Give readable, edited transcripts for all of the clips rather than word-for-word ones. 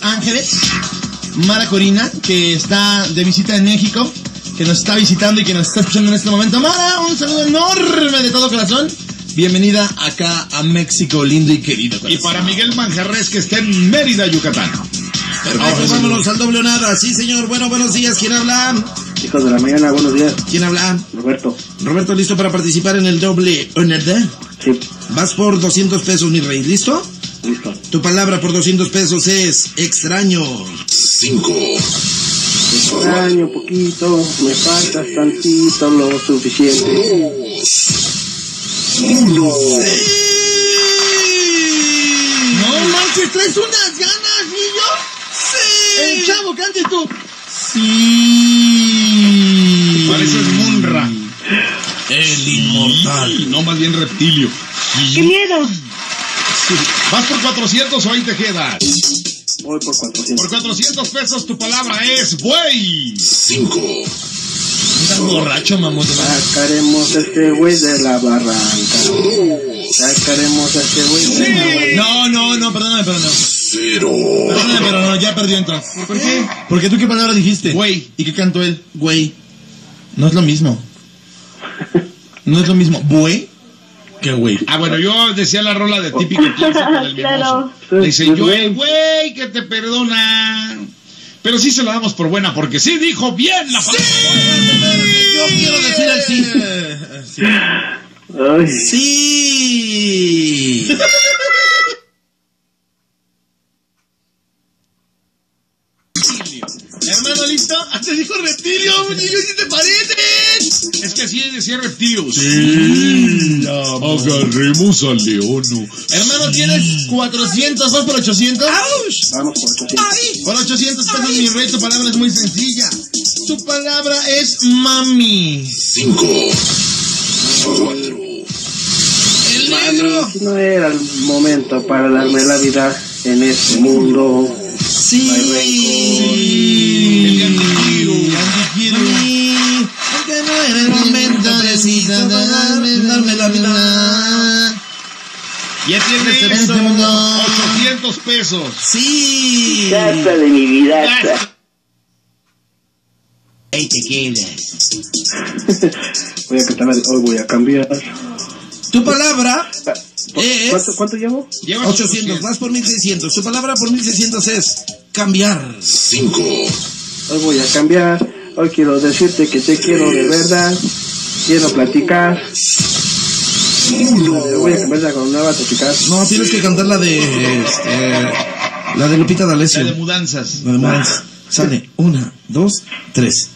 Ángeles, Mara Corina, que está de visita en México, que nos está visitando y que nos está escuchando en este momento. Mara, un saludo enorme de todo corazón. Bienvenida acá a México, lindo y querido corazón. Y para Miguel Manjarres, que está en Mérida, Yucatán. Perfecto, vámonos al doble o nada. Sí, señor. Bueno, buenos días. ¿Quién habla? Hijos de la mañana, buenos días. ¿Quién habla? Roberto. Roberto, ¿listo para participar en el doble o nada? Sí. Vas por 200 pesos, mi rey. ¿Listo? Listo. Tu palabra por 200 pesos es extraño. 5. Extraño poquito, me faltas tantito, lo suficiente. 1. No manches, traes unas ganas, niño. ¡Sí! El chavo, cante tú. Sí. Pareces Munra. El inmortal. No, más bien reptilio. ¡Qué miedo! ¿Vas por 400 o ahí te quedas? Voy por 400. Por 400 pesos tu palabra es buey. 5. Estás borracho, mamón. Sacaremos a este güey de la barranca. Sacaremos a este güey de la barranca. No, perdóname, pero no. 0. Perdóname, pero no, ya perdió entonces. ¿Por qué? Porque tú qué palabra dijiste. Güey. ¿Y qué cantó él? Güey. No es lo mismo. No es lo mismo. ¿Buey? ¿Qué güey? Ah, bueno, yo decía la rola de típico clásico del Claro. mimoso. Dice, yo el güey que te perdona. Pero sí se la damos por buena, porque sí dijo bien la palabra. Yo quiero decir el sí. Ay, Sí. Hermano, ¿listo? Te dijo reptilio, muñeco, ¿sí te pareces? Es que así decía reptilios. Sí. Agarremos al leono. Hermano, ¿tienes 400? ¿Vas por 800? vamos por 800. Por 800 pesos, mi rey, tu palabra es muy sencilla. Tu palabra es mami. 5. 4. El Mami, negro. no era el momento para darme la vida en este mundo. Sí. El Antiquiru. Sí. Porque no era el momento preciso para darme la vida. Ya tienes En este mundo. 800 pesos. Sí. Casa de mi vida. Ahí te quedas. Voy a cantar la de hoy voy a cambiar. Tu palabra es ¿Cuánto llevo? Llevas 800, vas por 1600. Tu palabra por 1600 es cambiar. 5. Hoy voy a cambiar. Hoy quiero decirte que te quiero de verdad. Quiero platicar. Voy a cambiar con nueva tropical. No, tienes que cantar la de la de Lupita D'Alessio. La de mudanzas. Lo demás sale 1, 2, 3.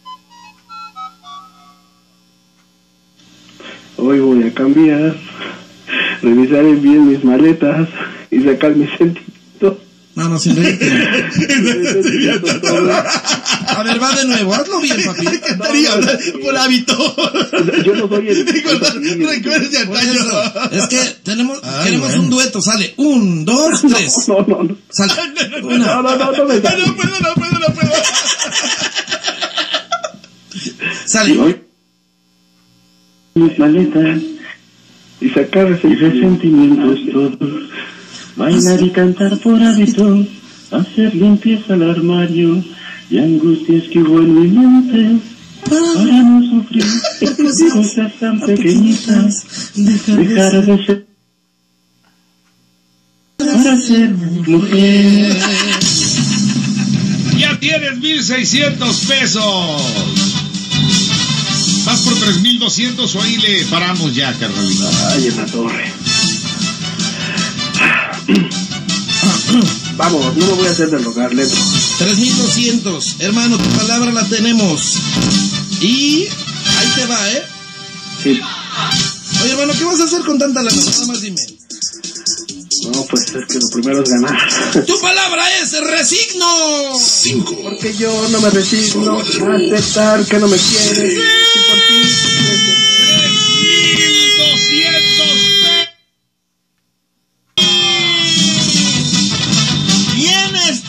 Hoy voy a cambiar. Revisaré bien mis maletas y sacar mis sentimientos. No, sin reírte. A ver, va de nuevo, hazlo bien, papi. Por hábito. Yo no soy el... Recuerdes de Por antaño. eso, es que queremos bueno. un dueto, sale 1, 2, 3. No. Sale No me sale. No puedo. Sale. Hoy mis maletas y sacar esos sentimientos todos. Bailar y cantar por hábito, hacer limpieza al armario y angustias que hubo en mi mente. Para no sufrir cosas tan pequeñitas, dejar de ser para ser mujer. Ya tienes 1,600 pesos. Vas por 3,200 o ahí le paramos ya, carnalito. Ay, en la torre. Vamos, no me voy a hacer del rogar, letra. 3200. Hermano, tu palabra la tenemos. Y ahí te va, ¿eh? Sí. Oye, hermano, ¿qué vas a hacer con tanta lana? Nada más dime. No, pues es que lo primero es ganar. Tu palabra es resigno. 5. Porque yo no me resigno a aceptar que no me quieres. Y por ti. 3,200 pesos. Vienes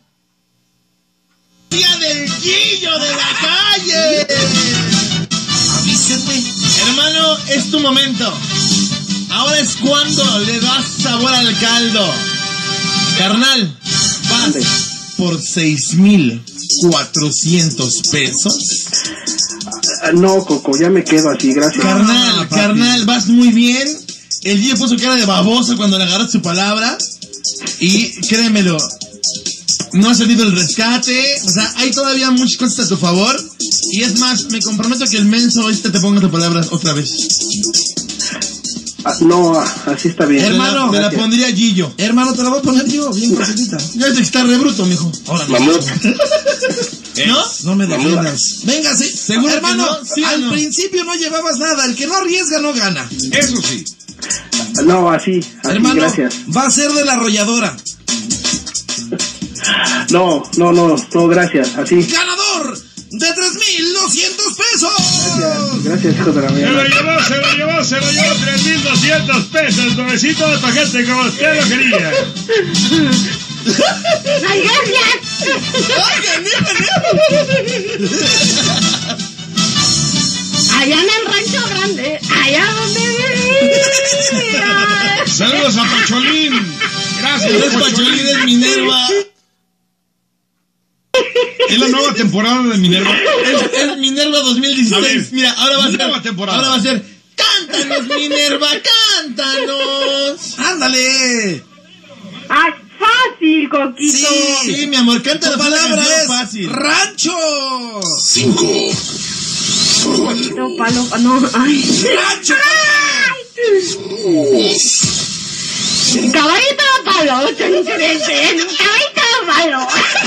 día del Guillo de la calle. Avísenme. Hermano, es tu momento. Ahora es cuando le das sabor al caldo. Carnal, vas por 6,400 pesos. No, Coco, ya me quedo así, gracias. Carnal, vas muy bien. El día puso cara de babosa cuando le agarraste su palabra. Y créemelo, no ha salido el rescate. O sea, hay todavía muchas cosas a tu favor. Y es más, me comprometo que el menso te ponga tu palabra otra vez. No, así está bien. Hermano, me la pondría Gillo. Hermano, te la voy a poner yo, bien cortita. Ya te está re bruto, mijo. Mamut. ¿No? No me defiendas. Venga, sí. ¿Seguro, hermano, que no? ¿Sí al no? principio no llevabas nada. El que no arriesga no gana. Eso sí. No, así, Hermano, gracias. va a ser de la arrolladora. No, gracias, así. ¡Ganador de 3,200 pesos! Gracias, hijo de la Se mía. lo llevó 3,200 pesos, nuevecito de paquete como usted lo quería. ¡Ay, gracias! Allá en el Rancho Grande, allá donde vivía. Saludos a Pacholín. Gracias, Es Pacholín, es Minerva. Es la nueva temporada de Minerva. Es Minerva 2016. A ver, mira, ahora va a ser. nueva temporada. Ahora va a ser. ¡Cántanos, Minerva! ¡Cántanos! ¡Ándale! ¡Ay, fácil, Coquito! Sí, mi amor, cántanos. Tu palabra es fácil. rancho. 5, 4, No, palo, no, ay. ¡Rancho! Caballito de palo, caballito de palo.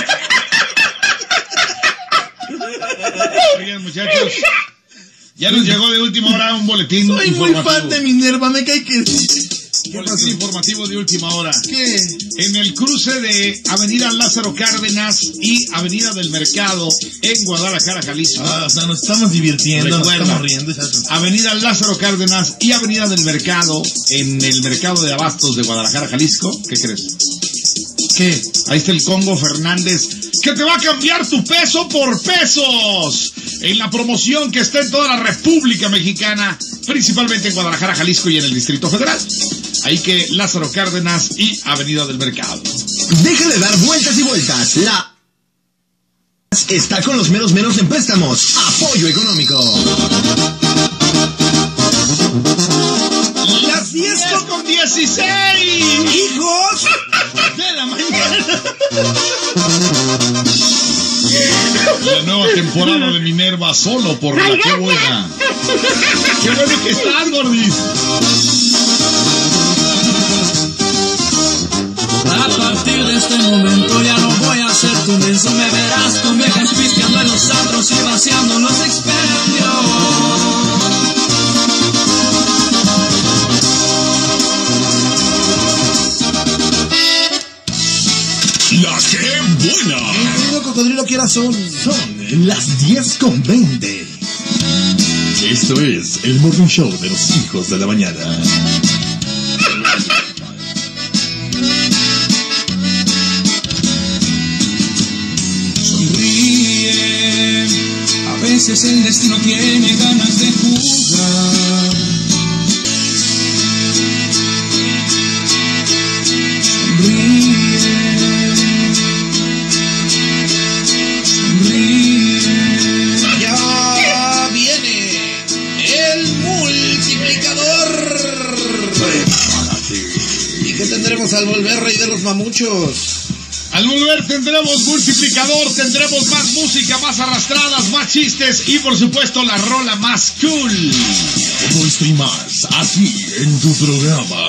Oigan, muchachos, ya nos llegó de última hora un boletín Soy muy informativo. fan de Minerva, me cae que. Boletín informativo de última hora. ¿Qué? En el cruce de Avenida Lázaro Cárdenas y Avenida del Mercado en Guadalajara, Jalisco. O sea, nos estamos divirtiendo, nos Recuerda. estamos riendo. ¿Sabes? Avenida Lázaro Cárdenas y Avenida del Mercado en el Mercado de Abastos de Guadalajara, Jalisco. ¿Qué crees? ¿Qué? Ahí está el Congo Fernández, que te va a cambiar tu peso por pesos. En la promoción que está en toda la República Mexicana, principalmente en Guadalajara, Jalisco y en el Distrito Federal. Ahí que Lázaro Cárdenas y Avenida del Mercado. Deja de dar vueltas y vueltas. La está con los menos en préstamos. Apoyo económico. Las 10:16. hijos De la mañana. La nueva temporada de Minerva solo por la que buena. Qué bueno que estás, Gordis. A partir de este momento ya no voy a ser tu menso. Me verás con viejas pisteando en los antros y vaciando los expendios. La que buena. Mi querido cocodrilo, ¿qué hora son? Son las 10:20. Esto es el Morning Show de los hijos de la mañana. Sonríe, a veces el destino tiene ganas de jugar. Ya viene el multiplicador. ¿Y qué tendremos al volver, rey de los mamuchos? Al volver tendremos multiplicador, tendremos más música, más arrastradas, más chistes y por supuesto la rola más cool. Todo esto y más, aquí en tu programa.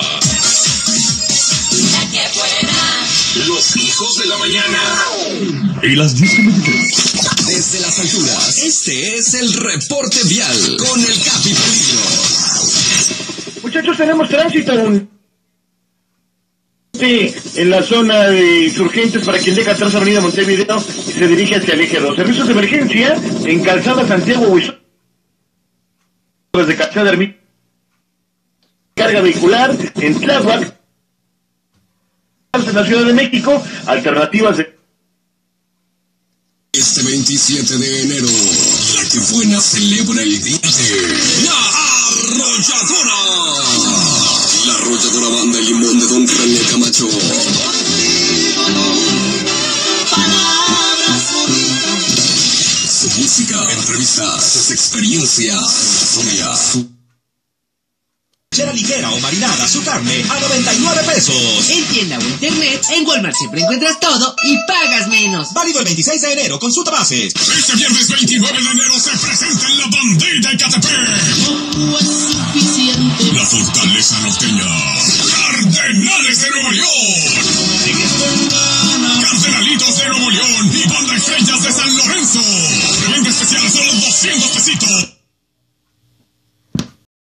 Los hijos de la mañana. Y las 10:23. Desde las alturas, este es el reporte vial con el Capi Peligro. Muchachos, tenemos tránsito en la zona de Insurgentes para quien deja atrás Avenida Montevideo y se dirige hacia el eje 2. Servicios de emergencia en Calzada Santiago Huizón, desde Calzada Ermita, carga vehicular en Tláhuac, en la Ciudad de México, alternativas de... Este 27 de enero, la que buena celebra el día de la Arrolladora. La Arrolladora Banda y Limón de Don René Camacho. música, entrevistas, experiencias, historia. Chera ligera o marinada su carne a 99 pesos. En tienda o internet, en Walmart siempre encuentras todo y pagas menos. Válido el 26 de enero, consulta bases. Este viernes 29 de enero se presenta en la Bandera Ecatepec. No es suficiente. La fortaleza norteña. Cardenales de Nuevo León. Cardenalitos de Nuevo León y Banda Estrellas de San Lorenzo. Reventa especial a solo 200 pesitos.